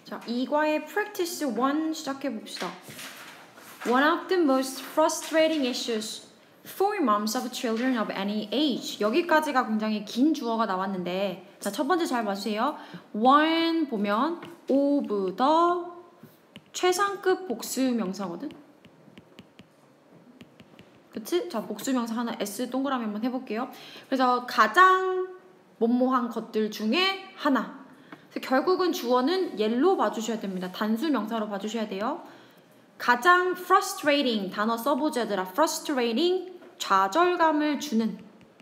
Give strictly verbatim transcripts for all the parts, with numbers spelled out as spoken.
자, 이과의 practice one 시작해 봅시다. One of the most frustrating issues for moms of children of any age. 여기까지가 굉장히 긴 주어가 나왔는데, 자, 첫 번째 잘 봐주세요. one 보면 of the 최상급 복수명사거든. 그치? 자, 복수명사 하나 S 동그라미 한번 해볼게요. 그래서 가장 뭐뭐한 것들 중에 하나. 그래서 결국은 주어는 옐로 봐주셔야 됩니다. 단수 명사로 봐주셔야 돼요. 가장 frustrating 단어 써보자 얘들아. frustrating 좌절감을 주는,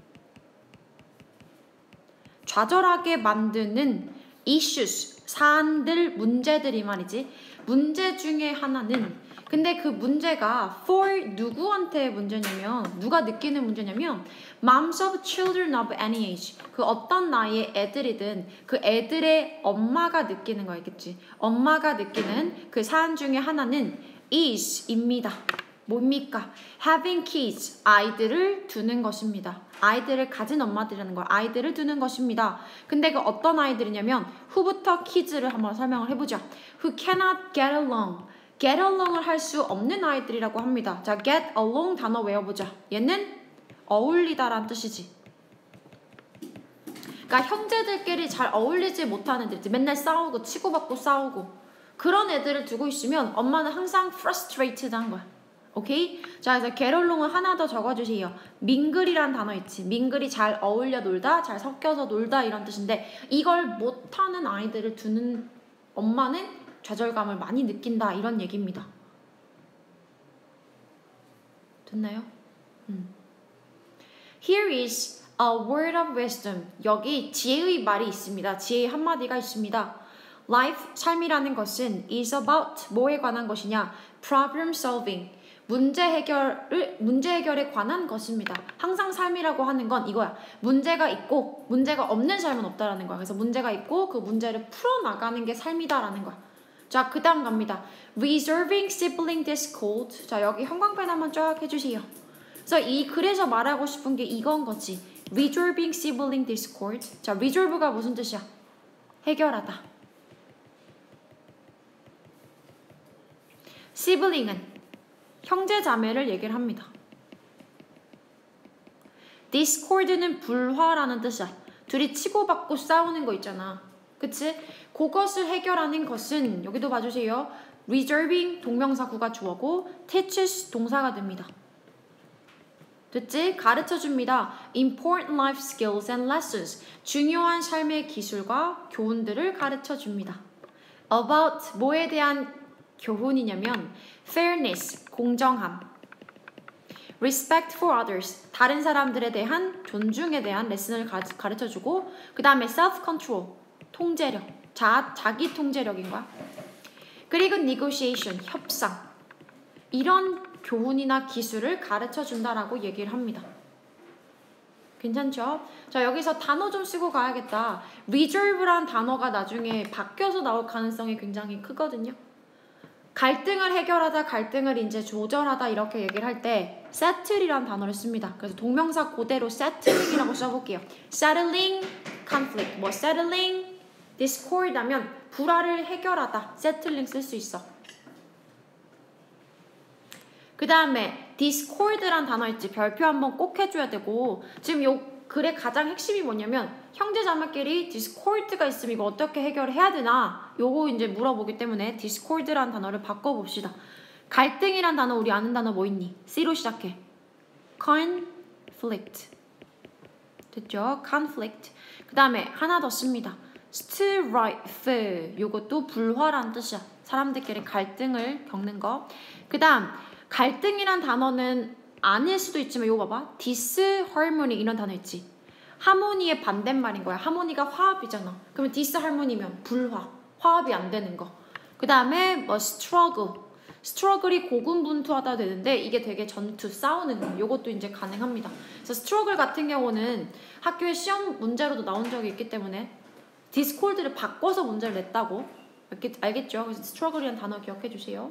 좌절하게 만드는 issues 사안들, 문제들이 말이지. 문제 중에 하나는, 근데 그 문제가 for 누구한테 문제냐면, 누가 느끼는 문제냐면 moms of children of any age. 그 어떤 나이의 애들이든 그 애들의 엄마가 느끼는 거겠지. 엄마가 느끼는 그 사안 중에 하나는 is입니다. 뭡니까? having kids, 아이들을 두는 것입니다. 아이들을 가진 엄마들이라는 걸, 아이들을 두는 것입니다. 근데 그 어떤 아이들이냐면, who부터 kids를 한번 설명을 해보자. who cannot get along, get along을 할 수 없는 아이들이라고 합니다. 자, get along 단어 외워보자. 얘는 어울리다란 뜻이지. 그러니까 형제들끼리 잘 어울리지 못하는 애들, 맨날 싸우고 치고받고 싸우고 그런 애들을 두고 있으면 엄마는 항상 frustrated 한 거야. 오케이? 자, 그래서 get along을 하나 더 적어주세요. mingl이란 단어 있지. mingl이 잘 어울려 놀다, 잘 섞여서 놀다 이런 뜻인데, 이걸 못하는 아이들을 두는 엄마는 좌절감을 많이 느낀다 이런 얘기입니다. 됐나요? 음. Here is a word of wisdom. 여기 지혜의 말이 있습니다. 지혜의 한마디가 있습니다. Life, 삶이라는 것은 is about 뭐에 관한 것이냐? problem solving. 문제 해결을, 문제 해결에 관한 것입니다. 항상 삶이라고 하는 건 이거야. 문제가 있고 문제가 없는 삶은 없다라는 거야. 그래서 문제가 있고 그 문제를 풀어나가는 게 삶이다라는 거야. 자, 그 다음 갑니다. Resolving sibling discord. 자, 여기 형광펜 한번 쫙 해주세요. 그래서 이 글에서 말하고 싶은 게 이건 거지. Resolving sibling discord. 자, resolve가 무슨 뜻이야? 해결하다. sibling은 형제 자매를 얘기를 합니다. discord는 불화라는 뜻이야. 둘이 치고받고 싸우는 거 있잖아. 그치? 그것을 해결하는 것은 여기도 봐주세요. resolving 동명사 구가 주어고 teaches 동사가 됩니다. 됐지? 가르쳐줍니다. important life skills and lessons. 중요한 삶의 기술과 교훈들을 가르쳐줍니다. about 뭐에 대한 교훈이냐면 fairness, 공정함, respect for others, 다른 사람들에 대한 존중에 대한 레슨을 가, 가르쳐주고, 그 다음에 self-control, 통제력, 자, 자기 통제력인 거야. 그리고 negotiation, 협상, 이런 교훈이나 기술을 가르쳐준다라고 얘기를 합니다. 괜찮죠? 자, 여기서 단어 좀 쓰고 가야겠다. resolve란 단어가 나중에 바뀌어서 나올 가능성이 굉장히 크거든요. 갈등을 해결하다, 갈등을 이제 조절하다 이렇게 얘기를 할 때 settle이란 단어를 씁니다. 그래서 동명사 그대로 settling이라고 써볼게요. settling conflict, 뭐 settling discord 하면 불화를 해결하다, settling 쓸 수 있어. 그 다음에 discord란 단어 있지. 별표 한번 꼭 해줘야 되고, 지금 요 글의 가장 핵심이 뭐냐면 형제자매끼리 discord가 있으면 이거 어떻게 해결해야 되나 요거 이제 물어보기 때문에 discord란 단어를 바꿔봅시다. 갈등이란 단어 우리 아는 단어 뭐 있니? C로 시작해. conflict. 됐죠? conflict. 그 다음에 하나 더 씁니다. strife. 요것도 불화란 뜻이야. 사람들끼리 갈등을 겪는 거. 그 다음 갈등이란 단어는 아닐 수도 있지만 이거 봐봐. disharmony 이런 단어 있지. 하모니의 반대말인 거야. 하모니가 화합이잖아. 그러면 disharmony면 불화, 화합이 안 되는 거. 그 다음에 뭐 struggle. struggle이 고군분투하다 되는데 이게 되게 전투, 싸우는 거. 이것도 이제 가능합니다. 그래서 struggle 같은 경우는 학교에 시험 문제로도 나온 적이 있기 때문에 discord를 바꿔서 문제를 냈다고 알겠죠? 그래서 struggle이라는 단어 기억해 주세요.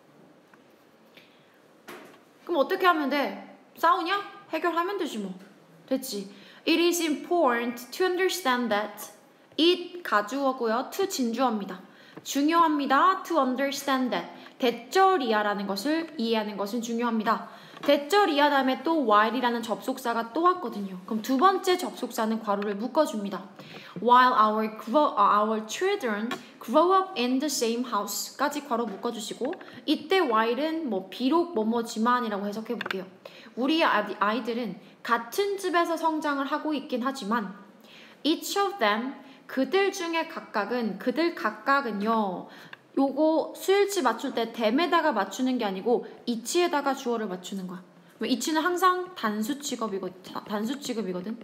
그럼 어떻게 하면 돼? 싸우냐? 해결하면 되지 뭐. 됐지? It is important to understand that it 가주어고요. to 진주어입니다. 중요합니다. To understand that. 대절이야라는 것을 이해하는 것은 중요합니다. 대절이야 다음에 또 while이라는 접속사가 또 왔거든요. 그럼 두 번째 접속사는 괄호를 묶어줍니다. While our, grow, our children grow up in the same house까지 괄호 묶어주시고 이때 while은 뭐 비록 뭐뭐지만이라고 해석해볼게요. 우리 아이들은 같은 집에서 성장을 하고 있긴 하지만 each of them 그들 중에 각각은 그들 각각은요. 요거 수일치 맞출 때 them에다가 맞추는 게 아니고 each에다가 주어를 맞추는 거야. each는 항상 단수 취급이거든. 단수 취급이거든.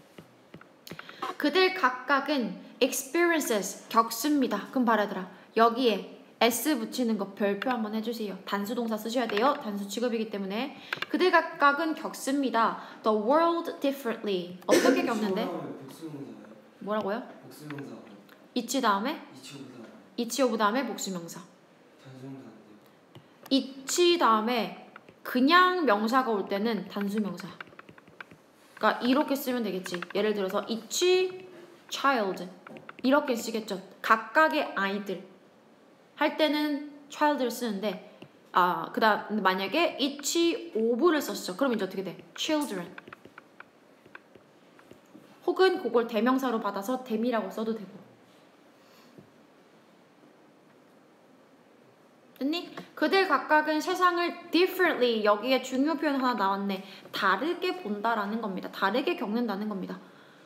그들 각각은 experiences 겪습니다. 그럼 말하더라. 여기에 s 붙이는 거 별표 한번 해주세요. 단수 동사 쓰셔야 돼요. 단수 취급이기 때문에 그들 각각은 겪습니다. The world differently. 어떻게 겪는데? 뭐라고요? 복수명사. each 다음에? each of 다음에 복수명사. 단수명사. each 다음에 그냥 명사가 올 때는 단수명사. 그러니까 이렇게 쓰면 되겠지. 예를 들어서 each child 이렇게 쓰겠죠. 각각의 아이들 할 때는 child를 쓰는데 아 그다음 만약에 each of를 썼어. 그럼 이제 어떻게 돼? children. 혹은 그걸 대명사로 받아서 them이라고 써도 되고. 됐니? 그들 각각은 세상을 differently 여기에 중요 표현 하나 나왔네. 다르게 본다라는 겁니다. 다르게 겪는다는 겁니다.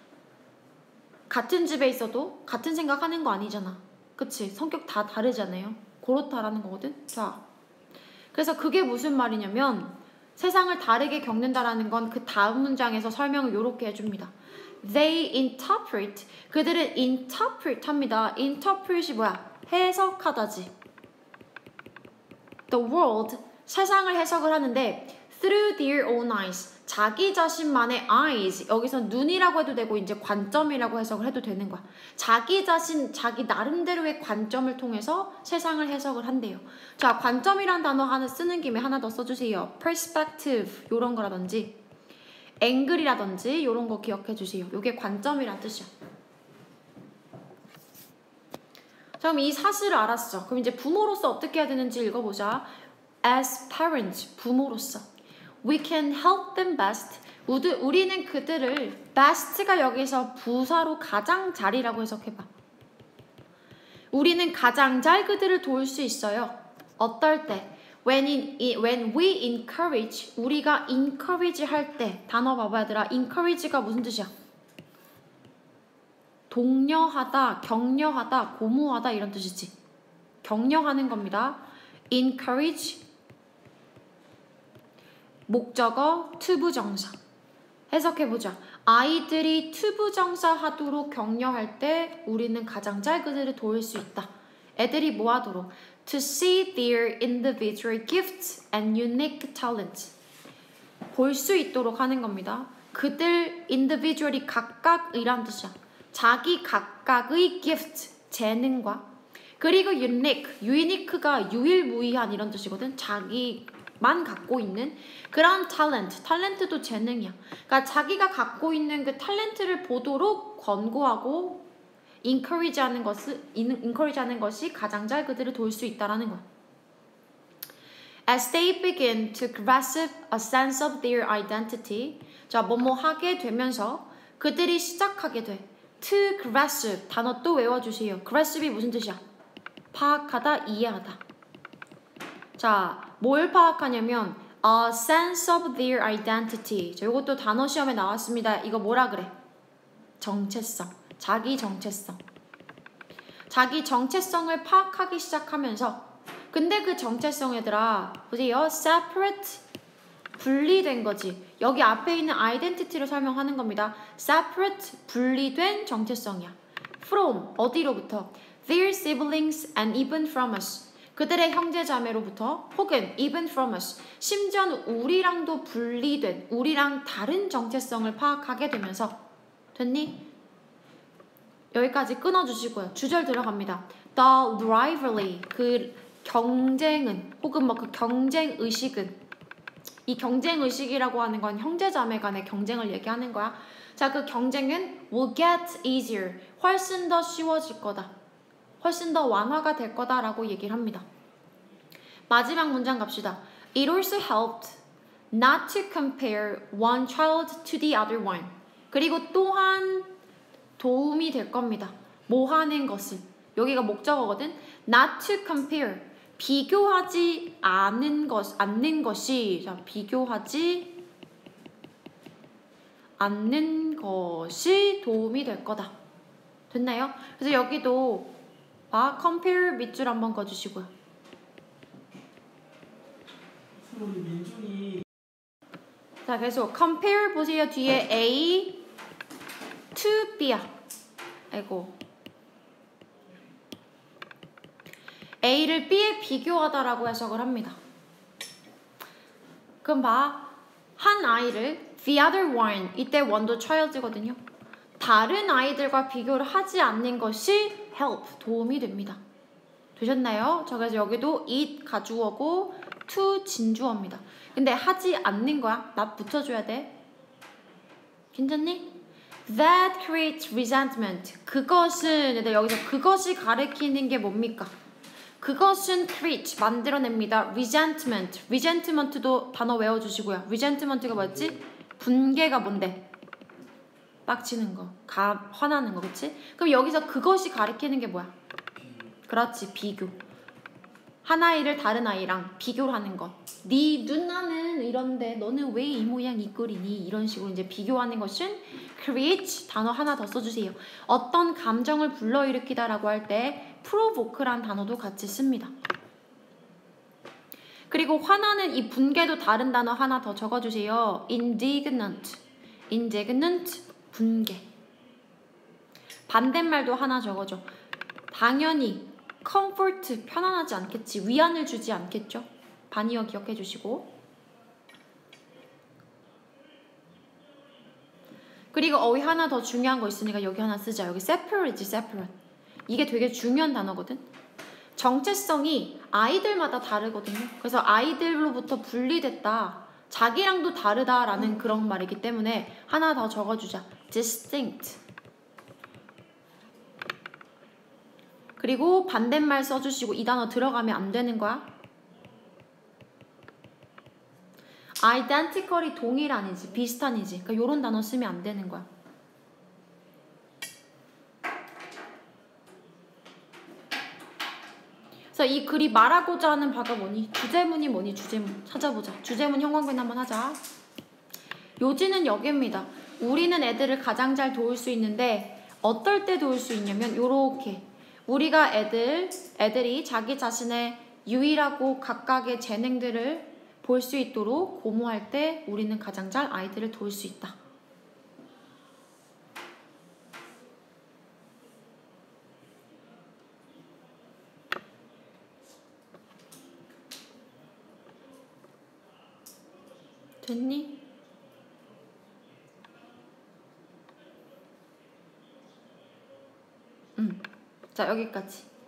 같은 집에 있어도 같은 생각하는 거 아니잖아. 그치? 성격 다 다르잖아요. 그렇다라는 거거든. 자, 그래서 그게 무슨 말이냐면 세상을 다르게 겪는다라는 건 그 다음 문장에서 설명을 이렇게 해줍니다. They interpret 그들은 interpret 합니다. interpret이 뭐야? 해석하다지. The world, 세상을 해석을 하는데 through their own eyes, 자기 자신만의 eyes, 여기서 눈이라고 해도 되고 이제 관점이라고 해석을 해도 되는 거야. 자기 자신, 자기 나름대로의 관점을 통해서 세상을 해석을 한대요. 자, 관점이란 단어 하나 쓰는 김에 하나 더 써주세요. perspective, 요런 거라든지 angle이라든지 요런 거 기억해 주세요. 요게 관점이란 뜻이야. 자, 그럼 이 사실을 알았어. 그럼 이제 부모로서 어떻게 해야 되는지 읽어보자. As parents, 부모로서 we can help them best. 우리는 그들을 best가 여기서 부사로 가장 잘이라고 해석해봐. 우리는 가장 잘 그들을 도울 수 있어요. 어떨 때? When, in, when we encourage, 우리가 encourage 할 때 단어 봐봐 얘들아. encourage가 무슨 뜻이야? 독려하다, 격려하다, 고무하다 이런 뜻이지. 격려하는 겁니다. encourage 목적어 투부정사. 해석해보자. 아이들이 투부정사 하도록 격려할 때 우리는 가장 잘 그들을 도울 수 있다. 애들이 뭐 하도록? To see their individual gifts and unique talents. 볼 수 있도록 하는 겁니다. 그들 individual이 각각이란 뜻이야. 자기 각각의 gift, 재능과 그리고 unique, unique가 유일무이한 이런 뜻이거든. 자기만 갖고 있는 그런 talent, 탤런트도 재능이야. 그러니까 자기가 갖고 있는 그 탤런트를 보도록 권고하고 encourage 하는 것을, encourage 하는 것이 가장 잘 그들을 도울 수 있다라는 거야. As they begin to grasp a sense of their identity, 자, 뭐뭐 하게 되면서 그들이 시작하게 돼. To grasp, 단어 또 외워주세요. grasp이 무슨 뜻이야? 파악하다, 이해하다. 자, 뭘 파악하냐면 a sense of their identity. 자, 이것도 단어 시험에 나왔습니다. 이거 뭐라 그래? 정체성, 자기 정체성. 자기 정체성을 파악하기 시작하면서 근데 그 정체성 얘들아 보세요. separate, 분리된 거지. 여기 앞에 있는 identity를 설명하는 겁니다. separate, 분리된 정체성이야. from, 어디로부터? their siblings and even from us. 그들의 형제자매로부터 혹은 even from us. 심지어는 우리랑도 분리된, 우리랑 다른 정체성을 파악하게 되면서 됐니? 여기까지 끊어주시고요. 주절 들어갑니다. The rivalry, 그 경쟁은 혹은 뭐 그 경쟁의식은 이 경쟁의식이라고 하는 건 형제자매 간의 경쟁을 얘기하는 거야. 자, 그 경쟁은 will get easier. 훨씬 더 쉬워질 거다. 훨씬 더 완화가 될 거다라고 얘기를 합니다. 마지막 문장 갑시다. It also helped not to compare one child to the other one. 그리고 또한 도움이 될 겁니다. 뭐 하는 것을. 여기가 목적어거든. Not to compare. 비교하지 않는 것, 않는 것이. 자, 비교하지 않는 것이 도움이 될 거다. 됐나요? 그래서 여기도 봐, compare 밑줄 한번 그어주시고요. 자, 계속 compare 보세요. 뒤에 A to B야. 아이고. A를 B에 비교하다라고 해석을 합니다. 그럼 봐. 한 아이를 the other one. 이때 one도 child거든요. 다른 아이들과 비교를 하지 않는 것이 help. 도움이 됩니다. 되셨나요? 자, 그래서 여기도 it 가주어고 to 진주어입니다. 근데 하지 않는 거야. 나 붙여줘야 돼. 괜찮니? That creates resentment. 그것은, 근데 여기서 그것이 가리키는 게 뭡니까? 그것은 create, 만들어냅니다. resentment. resentment도 단어 외워주시고요. resentment가 뭐였지? 분개가 뭔데? 빡치는 거, 가, 화나는 거, 그치? 그럼 여기서 그것이 가리키는 게 뭐야? 그렇지, 비교. 한 아이를 다른 아이랑 비교를 하는 것. 네 누나는 이런데 너는 왜 이 모양 이 꼴이니? 이런 식으로 이제 비교하는 것은 create. 단어 하나 더 써주세요. 어떤 감정을 불러일으키다라고 할 때 provoke란 단어도 같이 씁니다. 그리고 화나는 이 분개도 다른 단어 하나 더 적어주세요. indignant. indignant, 분개. 반대말도 하나 적어줘. 당연히 comfort, 편안하지 않겠지. 위안을 주지 않겠죠. 반이어 기억해 주시고. 그리고 어휘 하나 더 중요한 거 있으니까 여기 하나 쓰자. 여기 separate지, separate. 이게 되게 중요한 단어거든. 정체성이 아이들마다 다르거든요. 그래서 아이들로부터 분리됐다, 자기랑도 다르다라는 그런 말이기 때문에 하나 더 적어주자. distinct. 그리고 반대말 써주시고 이 단어 들어가면 안 되는 거야. identical이 동일한이지, 비슷한이지. 그러니까 이런 단어 쓰면 안 되는 거야. 그래서 이 글이 말하고자 하는 바가 뭐니? 주제문이 뭐니? 주제문. 찾아보자. 주제문 형광펜 한번 하자. 요지는 여기입니다. 우리는 애들을 가장 잘 도울 수 있는데 어떨 때 도울 수 있냐면 요렇게. 우리가 애들, 애들이 자기 자신의 유일하고 각각의 재능들을 볼 수 있도록 고무할 때 우리는 가장 잘 아이들을 도울 수 있다. 됐니? 음. 자, 여기까지.